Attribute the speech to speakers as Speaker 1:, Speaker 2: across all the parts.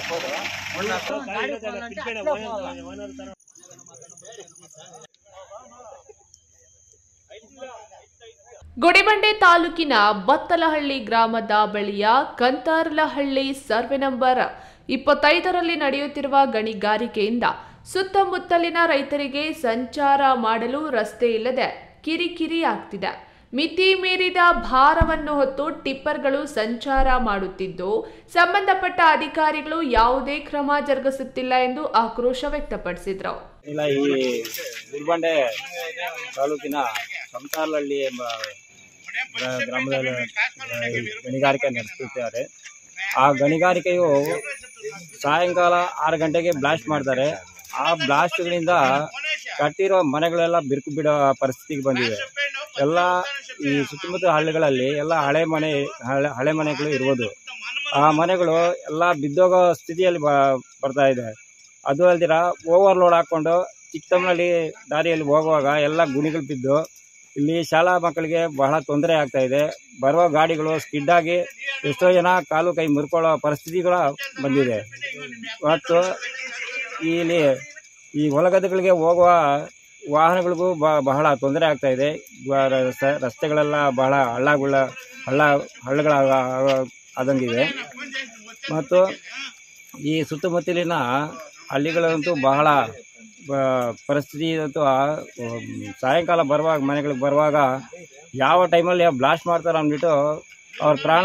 Speaker 1: ಗುಡಿಬಂಡೆ ತಾಲೂಕಿನ ಬತ್ತಲಹಳ್ಳಿ ಗ್ರಾಮದ ಬಳಿಯ ಕಂತಾರ್ಲಹಳ್ಳಿ ಸರ್ವೆ ನಂಬರ್ 25ರಲ್ಲಿ ನಡೆಯುತ್ತಿರುವ ಗಣಿಗಾರಿಕೆಯಿಂದ ಸುತ್ತಮುತ್ತಲಿನ ರೈತರಿಗೆ ಸಂಚಾರ ಮಾಡಲು ರಸ್ತೆ ಇಲ್ಲದೆ ಕಿರಿಕಿರಿ ಆಗ್ತಿದೆ. ಮಿತಿ ಮೀರಿದ ಭಾರವನ್ನು ಹೊತ್ತು ಟಿಪ್ಪರ್ಗಳು ಸಂಚಾರ ಮಾಡುತ್ತಿದ್ದು ಸಂಬಂಧಪಟ್ಟ ಅಧಿಕಾರಿಗಳು ಯಾವುದೇ ಕ್ರಮ ಜರುಗಿಸುತ್ತಿಲ್ಲ ಎಂದು ಆಕ್ರೋಶ ವ್ಯಕ್ತಪಡಿಸಿದರು.
Speaker 2: ಈ ಗುಡಿಬಂಡೆ ತಾಲೂಕಿನ ಕಂತಾರ್ಲಹಳ್ಳಿ ಎಂಬ ಗ್ರಾಮದಲ್ಲಿ ಗಣಿಗಾರಿಕೆ ನಡೆಸುತ್ತಿದ್ದಾರೆ. ಆ ಗಣಿಗಾರಿಕೆಯು ಸಾಯಂಕಾಲ 6 ಗಂಟೆಗೆ ಬ್ಲಾಸ್ಟ್ ಮಾಡ್ತಾರೆ. ಆ ಬ್ಲಾಸ್ಟ್ಗಳಿಂದ ಕಟ್ಟಿರೋ ಮನೆಗಳೆಲ್ಲ ಬಿರುಕು ಬಿಡೋ ಪರಿಸ್ಥಿತಿಗೆ ಬಂದಿದೆ. ಎಲ್ಲ ಈ ಸುತ್ತಮುತ್ತ ಹಳ್ಳಿಗಳಲ್ಲಿ ಎಲ್ಲ ಹಳೆ ಮನೆಗಳು ಇರುವುದು. ಆ ಮನೆಗಳು ಎಲ್ಲ ಬಿದ್ದೋಗೋ ಸ್ಥಿತಿಯಲ್ಲಿ ಬರ್ತಾ ಇದೆ. ಅದು ಅಲ್ದಿರ ಓವರ್ಲೋಡ್ ಹಾಕ್ಕೊಂಡು ಚಿಕ್ಕಮ್ಮನಲ್ಲಿ ದಾರಿಯಲ್ಲಿ ಹೋಗುವಾಗ ಎಲ್ಲ ಗುಣಿಗಳು ಬಿದ್ದು ಇಲ್ಲಿ ಶಾಲಾ ಮಕ್ಕಳಿಗೆ ಬಹಳ ತೊಂದರೆ ಆಗ್ತಾ ಇದೆ. ಬರುವ ಗಾಡಿಗಳು ಸ್ಕಿಡ್ ಆಗಿ ಎಷ್ಟೋ ಜನ ಕಾಲು ಕೈ ಮುರ್ಕೊಳ್ಳೋ ಪರಿಸ್ಥಿತಿಗಳ ಬಂದಿದೆ. ಮತ್ತು ಇಲ್ಲಿ ಈ ಹೊಲಗದ್ದೆಗಳಿಗೆ ಹೋಗುವ ವಾಹನಗಳಿಗೂ ಬಹಳ ತೊಂದರೆ ಆಗ್ತಾ ಇದೆ. ರಸ್ತೆಗಳೆಲ್ಲ ಬಹಳ ಹಳ್ಳಗಳ ಆದಂಗಿದೆ. ಮತ್ತು ಈ ಸುತ್ತಮುತ್ತಲಿನ ಹಳ್ಳಿಗಳಂತೂ ಬಹಳ ಪರಿಸ್ಥಿತಿ ಅಂತೂ ಸಾಯಂಕಾಲ ಮನೆಗಳಿಗೆ ಬರುವಾಗ ಯಾವ ಟೈಮಲ್ಲಿ ಬ್ಲಾಸ್ಟ್ ಮಾಡ್ತಾರೆ ಅಂದ್ಬಿಟ್ಟು ಅವ್ರ ಪ್ರಾಣ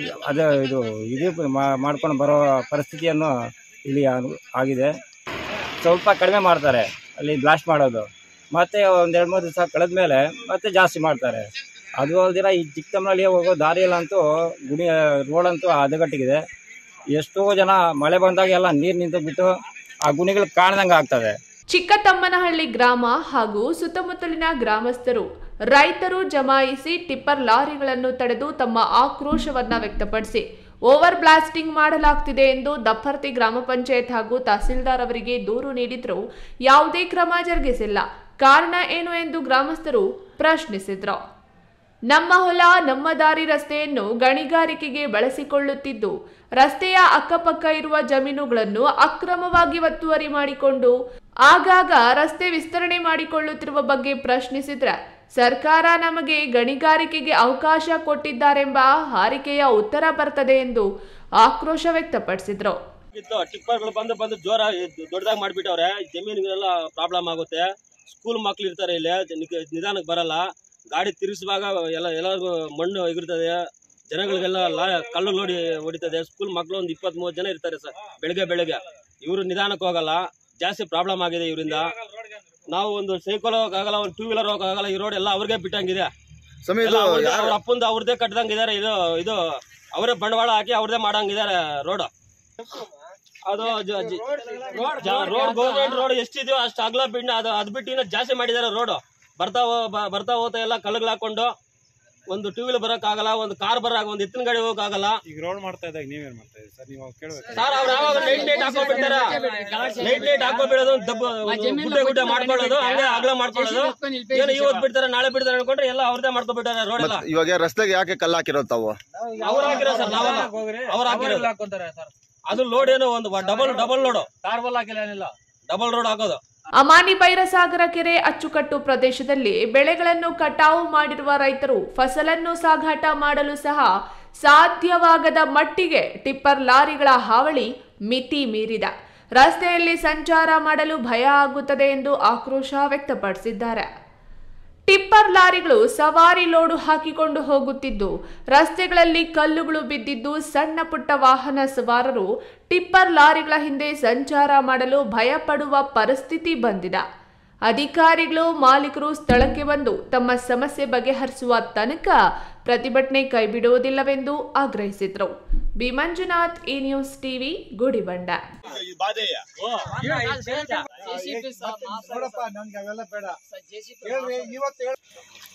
Speaker 2: ಇದು ಮಾಡ್ಕೊಂಡು ಬರೋ ಪರಿಸ್ಥಿತಿಯನ್ನು ಇಲ್ಲಿ ಆಗಿದೆ. ಸ್ವಲ್ಪ ಕಡಿಮೆ ಮಾಡ್ತಾರೆ ಅಲ್ಲಿ ಬ್ಲಾಸ್ಟ್ ಮಾಡೋದು, ಮತ್ತೆ 1-2-3 ದಿವಸ ಕಳೆದ ಮೇಲೆ ಮತ್ತೆ ಜಾಸ್ತಿ ಮಾಡ್ತಾರೆ. ಅದು ಅಲ್ದಿರ ಈ ಚಿಕ್ಕಮ್ಮನಲ್ಲಿ ಹೋಗೋ ದಾರಿಯಲ್ಲಂತೂ ರೋಡಂತೂ ಹದಗೆಟ್ಟಿಗಿದೆ. ಎಷ್ಟೋ ಜನ ಮಳೆ ಬಂದಾಗ ಎಲ್ಲ ನೀರು ನಿಂತು ಬಿಟ್ಟು ಆ ಗುಣಿಗಳು ಕಾಣ್ದಂಗೆ ಆಗ್ತದೆ.
Speaker 1: ಚಿಕ್ಕತಮ್ಮನಹಳ್ಳಿ ಗ್ರಾಮ ಹಾಗೂ ಸುತ್ತಮುತ್ತಲಿನ ಗ್ರಾಮಸ್ಥರು ರೈತರು ಜಮಾಯಿಸಿ ಟಿಪ್ಪರ್ ಲಾರಿಗಳನ್ನು ತಡೆದು ತಮ್ಮ ಆಕ್ರೋಶವನ್ನ ವ್ಯಕ್ತಪಡಿಸಿ ಓವರ್ ಬ್ಲಾಸ್ಟಿಂಗ್ ಮಾಡಲಾಗ್ತಿದೆ ಎಂದು ದಪ್ಪರ್ತಿ ಗ್ರಾಮ ಪಂಚಾಯತ್ ಹಾಗೂ ತಹಸೀಲ್ದಾರ್ ಅವರಿಗೆ ದೂರು ನೀಡಿದ್ರು. ಯಾವುದೇ ಕ್ರಮ ಜರುಗಿಸಿಲ್ಲ. ಕಾರಣ ಏನು ಎಂದು ಗ್ರಾಮಸ್ಥರು ಪ್ರಶ್ನಿಸಿದ್ರು. ನಮ್ಮ ಹೊಲ ನಮ್ಮ ದಾರಿ ರಸ್ತೆಯನ್ನು ಗಣಿಗಾರಿಕೆಗೆ ಬಳಸಿಕೊಳ್ಳುತ್ತಿದ್ದು ರಸ್ತೆಯ ಅಕ್ಕಪಕ್ಕ ಇರುವ ಜಮೀನುಗಳನ್ನು ಅಕ್ರಮವಾಗಿ ಒತ್ತುವರಿ ಮಾಡಿಕೊಂಡು ಆಗಾಗ ರಸ್ತೆ ವಿಸ್ತರಣೆ ಮಾಡಿಕೊಳ್ಳುತ್ತಿರುವ ಬಗ್ಗೆ ಪ್ರಶ್ನಿಸಿದ್ರೆ ಸರ್ಕಾರ ನಮಗೆ ಗಣಿಗಾರಿಕೆಗೆ ಅವಕಾಶ ಕೊಟ್ಟಿದ್ದಾರೆಂಬ ಹಾರಿಕೆಯ ಉತ್ತರ ಬರ್ತದೆ ಎಂದು ಆಕ್ರೋಶ ವ್ಯಕ್ತಪಡಿಸಿದ್ರು.
Speaker 3: ಟಿಪ್ಪರ್ಗಳು ಬಂದು ಜೋರ ದೊಡ್ಡದಾಗಿ ಮಾಡಿಬಿಟ್ಟವ್ರೆ. ಜಮೀನುಗಳೆಲ್ಲ ಪ್ರಾಬ್ಲಮ್ ಆಗುತ್ತೆ. ಸ್ಕೂಲ್ ಮಕ್ಳು ಇರ್ತಾರೆ, ಇಲ್ಲಿ ನಿಧಾನಕ್ಕೆ ಬರಲ್ಲ. ಗಾಡಿ ತಿರ್ಗಿಸುವಾಗ ಎಲ್ಲರಿಗೂ ಮಣ್ಣು ಎಗಿರ್ತದೆ. ಜನಗಳಿಗೆಲ್ಲ ಕಲ್ಲು ಲೋಡಿ ಹೊಡಿತದೆ. ಸ್ಕೂಲ್ ಮಕ್ಕಳು ಒಂದು 20-30 ಜನ ಇರ್ತಾರೆ ಸರ್. ಬೆಳಗ್ಗೆ ಇವರು ನಿಧಾನಕ್ಕೆ ಹೋಗಲ್ಲ. ಜಾಸ್ತಿ ಪ್ರಾಬ್ಲಮ್ ಆಗಿದೆ ಇವರಿಂದ. ನಾವು ಒಂದು ಸೈಕಲ್ ಹೋಗಕ್ಕಾಗಲ್ಲ, ಒಂದು 2 ವೀಲರ್ ಹೋಗಕ್ಕಾಗಲ್ಲ. ಈ ರೋಡ್ ಎಲ್ಲ ಅವ್ರಿಗೆ ಬಿಟ್ಟಂಗಿದೆ. ಅವ್ರ ಅಪ್ಪಂದು ಅವ್ರದೇ ಕಟ್ಟದಂಗಿದ್ದಾರೆ. ಇದು ಅವರೇ ಬಂಡವಾಳ ಹಾಕಿ ಅವ್ರದೇ ಮಾಡಂಗಿದ್ದಾರೆ ರೋಡ್. ಅದು ರೋಡ್ ಗೌರ್ಮೆಂಟ್ ರೋಡ್ ಎಷ್ಟಿದೆಯೋ ಅಷ್ಟು ಅಗಲ ಬಿಟ್ಟು ಅದು ಬಿಟ್ಟು ಇನ್ನ ಜಾಸ್ತಿ ಮಾಡಿದ್ದಾರೆ ರೋಡ್. ಬರ್ತಾ ಹೋಗ್ತಾ ಎಲ್ಲ ಕಲ್ಲುಗಳು ಹಾಕೊಂಡು ಒಂದು 2 ವೀಲರ್ ಬರಕ್ಕಾಗಲ್ಲ, ಒಂದು ಕಾರ್ ಒಂದು ಎತ್ತಿನ ಗಾಡಿ ಹೋಗಕ್ಕಾಗಲ್ಲ. ಈಗ ರೋಡ್ ಮಾಡ್ತಾ ಇದ್ದಾಗ ನೀವೇನ್ ಮಾಡ್ತಾ ಇದ್ದೀರಿ ಸರ್? ನೀವು ಕೇಳಬೇಕು ಸರ್. ಅವ್ರು ಯಾವಾಗ ಲೈಟ್ ಹಾಕೋಬಿಡ್ತಾರೆ. ಲೈಟ್ ಹಾಕೋಬಿಡೋದು, ಗುಡ್ಡೆ ಮಾಡ್ಕೊಳ್ಳೋದು, ಹಂಗೆ ಅಗಲ ಮಾಡ್ಕೊಳ್ಳೋದು. ಏನು ಇವತ್ತು ಬಿಡ್ತಾರೆ ನಾಳೆ ಬಿಡ್ತಾರೆ ಅನ್ಕೊಂಡ್ರೆ ಎಲ್ಲ ಅವ್ರದೇ ಮಾಡ್ಕೊಬಿಟ್ಟಾರೆ ರೋಡ್ ಎಲ್ಲ. ಇವಾಗ ರಸ್ತೆಗೆ ಯಾಕೆ ಕಲ್ಲು ಹಾಕಿರೋ ತಾವು? ಅವ್ರು ಹಾಕಿರೋ ಸರ್, ನಾವೆಲ್ಲ ಅವ್ರು ಹಾಕಿರೋ. ಅದು ಲೋಡ್ ಏನು ಒಂದು ಡಬಲ್ ಲೋಡ್, ಕಾರ್ಬಲ್ ಹಾಕಿಲ್ಲ, ಏನಿಲ್ಲ, ಡಬಲ್ ರೋಡ್ ಹಾಕೋದು.
Speaker 1: ಅಮಾನಿ ಬೈರಸಾಗರ ಕೆರೆ ಅಚ್ಚುಕಟ್ಟು ಪ್ರದೇಶದಲ್ಲಿ ಬೆಳೆಗಳನ್ನು ಕಟಾವು ಮಾಡಿರುವ ರೈತರು ಫಸಲನ್ನು ಸಾಗಾಟ ಮಾಡಲು ಸಹ ಸಾಧ್ಯವಾಗದ ಮಟ್ಟಿಗೆ ಟಿಪ್ಪರ್ ಲಾರಿಗಳ ಹಾವಳಿ ಮಿತಿ ಮೀರಿದ. ರಸ್ತೆಯಲ್ಲಿ ಸಂಚಾರ ಮಾಡಲು ಭಯ ಆಗುತ್ತದೆ ಎಂದು ಆಕ್ರೋಶ ವ್ಯಕ್ತಪಡಿಸಿದ್ದಾರೆ. ಟಿಪ್ಪರ್ ಲಾರಿಗಳು ಸವಾರಿ ಲೋಡು ಹಾಕಿಕೊಂಡು ಹೋಗುತ್ತಿದ್ದು ರಸ್ತೆಗಳಲ್ಲಿ ಕಲ್ಲುಗಳು ಬಿದ್ದಿದ್ದು ಸಣ್ಣ ಪುಟ್ಟ ವಾಹನ ಸವಾರರು ಟಿಪ್ಪರ್ ಲಾರಿಗಳ ಹಿಂದೆ ಸಂಚಾರ ಮಾಡಲು ಭಯಪಡುವ ಪರಿಸ್ಥಿತಿ ಬಂದಿದೆ. ಅಧಿಕಾರಿಗಳು ಮಾಲೀಕರು ಸ್ಥಳಕ್ಕೆ ಬಂದು ತಮ್ಮ ಸಮಸ್ಯೆ ಬಗೆಹರಿಸುವ ತನಕ ಪ್ರತಿಭಟನೆ ಕೈಬಿಡುವುದಿಲ್ಲವೆಂದು ಆಗ್ರಹಿಸಿದರು. B Manjunath, enews TV, Gudibande.
Speaker 4: ನೋಡಪ್ಪ, ನನ್ಗೆ ಅವೆಲ್ಲ ಬೇಡ.